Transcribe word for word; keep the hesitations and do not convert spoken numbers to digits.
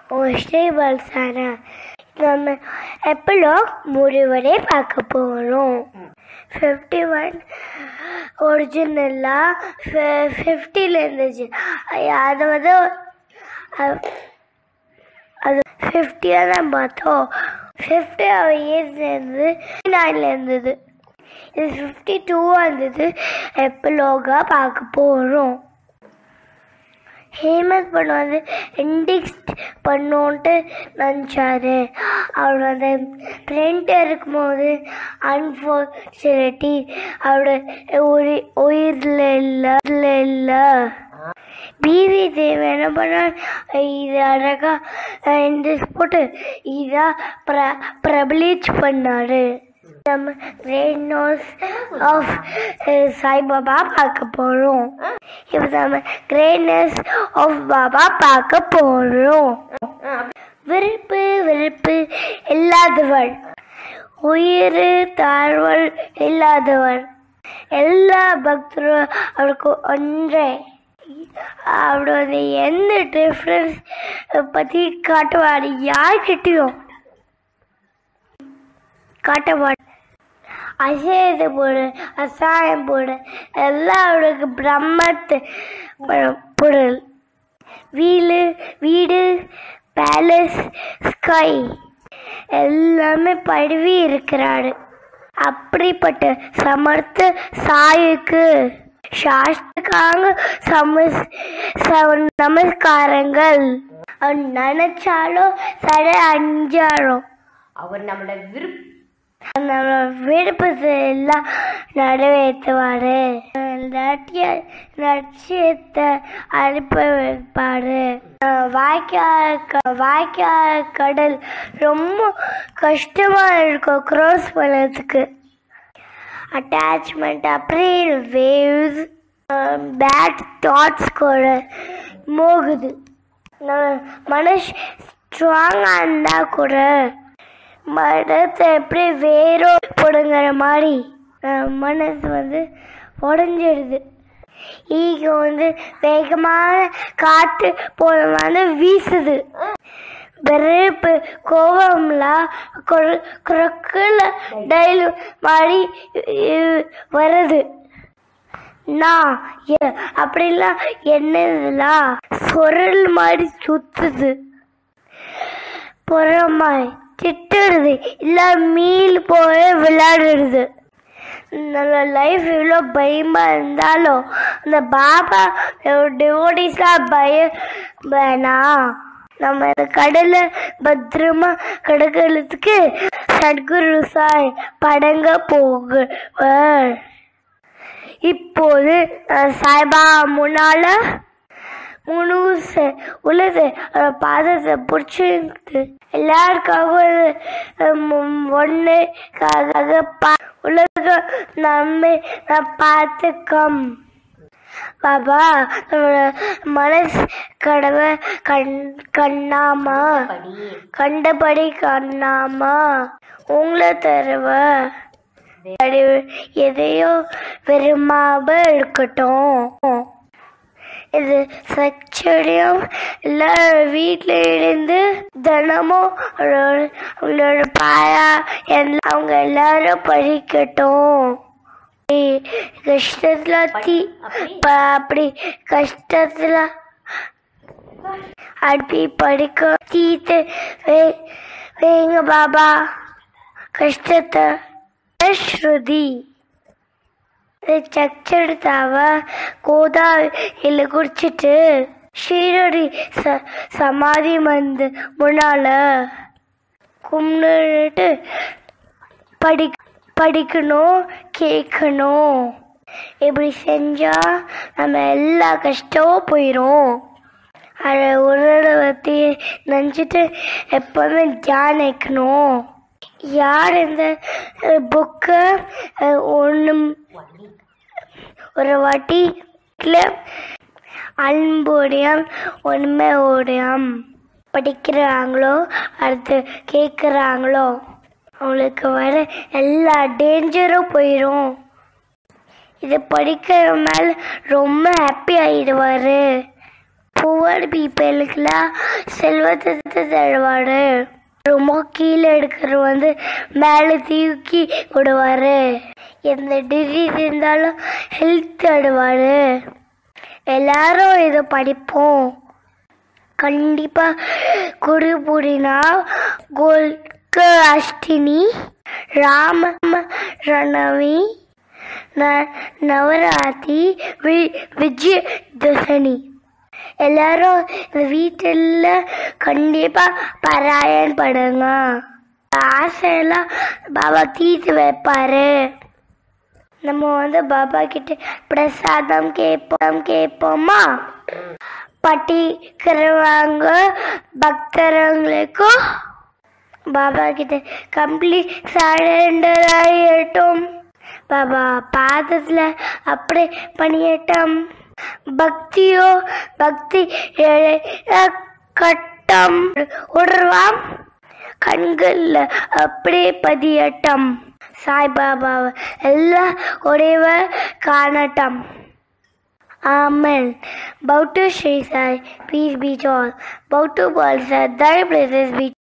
ஸ்ரீ பல்சானா நம்ம எப்பிலோக் முடிவரை பார்க்க போகிறோம். ஃபிஃப்டி ஒன் ஒரிஜினலாக ஃபிஃப்டியில் இருந்துச்சு. அதை வந்து அது ஃபிஃப்டியாக தான் பார்த்தோம். ஃபிஃப்டி இயர்ஸ்லேருந்து நைனில் இருந்தது. இது ஃபிஃப்டி டூவாக இருந்தது. எப்பிலோகாக பார்க்க போகிறோம். ஹேமந்த் பண்ண வந்து இண்டிக்ஸ்ட் பண்ணோன்ட்டு நினச்சாரு. அவர் அந்த பிரிண்டர் இருக்கும்போது அன்ஃபார்ச்சுனேட்லி அவரோட ஒரு உயிரில் இல்லை இல்லை பிவி தேவ் என்ன பண்ணார், இது அழகாக இண்டிக்ஸ் போட்டு இதாக ப்ர ப்ரபிலிச் பண்ணார். நம்ம கிரேட் நோஸ் ஆஃப் சாய்பாபா பார்க்க போகிறோம். இப்போ நம்ம கிரேட்னஸ் ஆஃப் பாபா பார்க்க போகிறோம். விருப்பு வெறுப்பு இல்லாதவள், உயிர் தாழ்வல் இல்லாதவள், எல்லா பக்தரும் அவருக்கு ஒன்றே. அவரோட எந்த டிஃப்ரென்ஸ் பற்றி காட்டுவார், யார்கிட்டையும் காட்டவார். அசேது போடு அசாயம் போடு எல்லாம் அவருக்கு பிரம்மத்து பொருள். வீடு வீடு பேலஸ் ஸ்கை எல்லாமே படுவி இருக்கிறாரு. அப்படிப்பட்ட சமர்த்த சாயுக்கு சாஸ்திரக்காங்க சமஸ் நமஸ்காரங்கள். அவர் நினைச்சாலும் சட அஞ்சாலும் அவர் நம்மளோட விருப்ப நம்ம விருப்பத்தை எல்லாம் நிறைவேற்றுவாரு. லட்சியத்தை அனுப்ப வைப்பாரு. வாய்க்கால் வாய்க்கால் கடல் ரொம்ப கஷ்டமா இருக்கும் க்ராஸ் பண்ணதுக்கு. அட்டாச்மெண்ட் அப்படியே வேவ்ஸ் பேட் தாட்ஸ் கூட மோகுது. நம்ம மனசு ஸ்ட்ராங்காக இருந்தால் கூட மனத்தை எப்படி வேரோ போடுங்கிற மாதிரி மனசு வந்து உடஞ்சிடுது. ஈகோ வந்து வேகமான காற்று போல வந்து வீசுது. வெறுப்பு கோபம்லாம் குரக்குல டைலு மாதிரி வருது. நான் அப்படிலாம் என்னதுலாம் சொரல் மாதிரி சுத்துது. பொறமாய் திட்டுறது இல்லை மீல் போய் விளையாடுறது. நம்ம லைஃப் இவ்வளோ பயமாக இருந்தாலும் அந்த பாபா டிவோட்டிஸ்லாம் பயம் வேணாம். நம்ம இந்த கடலை பத்திரமா கடக்கிறதுக்கு சத்குரு சாய் படங்க போகுவார். இப்போது சாய்பா முன்னால முழு உலக பாதத்தை பிடிச்சிருக்கு. எல்லாருக்காகவும் ஒன்றுக்காக உலக நம்மை பார்த்துக்கம். பாபா மனசு கடவை கண் கண்ணாமா கண்டபடி கண்ணாமா உங்களை தருவ எதையோ விரும்பாம இருக்கட்டும். இது சச்சரியம் இல்லை. வீட்டில் இருந்து தினமும் அவங்களோட பாயா எல்லாம் அவங்க எல்லாரும் படிக்கட்டும். கஷ்டத்துல தீ அப்படி கஷ்டத்துல அப்படி படிக்க தீத்து வைங்க பாபா கஷ்டத்தை. ஸ்ருதி சச்செடுத்தாவ கோதா இல்லை குடிச்சிட்டு ஷீரடி ச சமாதி வந்து முன்னால கும்பிட்டு படி படிக்கணும் கேட்கணும். இப்படி செஞ்சால் நம்ம எல்லா கஷ்டமும் போயிடும். அதை ஒரு பற்றி நினச்சிட்டு எப்போவுமே தியானிக்கணும். யார் இந்த புக்கை ஒன்று ஒரு வாட்டி அன்போடையம் உண்மையோடையம் படிக்கிறாங்களோ அடுத்து கேட்குறாங்களோ அவங்களுக்கு வர எல்லா டேஞ்சரும் போயிடும். இது படிக்கிற மேலே ரொம்ப ஹாப்பி ஆகிடுவார். பூ புவர் பீப்பிளுக்கெல்லாம் செல்வத்தை தருவாரு. ரொம்ப கீழே எடுக்கிற வந்து மேலே தூக்கி விடுவாரு. எந்த டிசீஸ் இருந்தாலும் ஹெல்த் தருவாரு. எல்லாரும் இதை படிப்போம். கண்டிப்பா குருபுரினா கோல்க அஷ்டினி ராம ரணவி நவராத்திரி விஜயதசமி எல்லாரும் இந்த வீட்டில் கண்டிப்பா பாராயண் படுங்க. ஆசையெல்லாம் பாபா தீர்த்து வைப்பாரு. நம்ம வந்து பாபா கிட்ட பிரசாதம் கேட்போம் கேட்போமா? படிக்கிறவங்க பக்தர்களுக்கும் பாபா கிட்ட கம்ப்ளீட் சரண்டர் ஆகிட்டோம். பாபா பாதத்தில் அப்படி பண்ணிட்டோம். பக்தியோ பக்தி கட்டம் உடர்வாம் கண்கள் அப்படியே பதியட்டம். சாய்பாபாவை எல்லாம் உடையவ காணட்டம். Amen. Bow to Shri Sai, peace be to all. Bow to Bal Sai, thy blessings be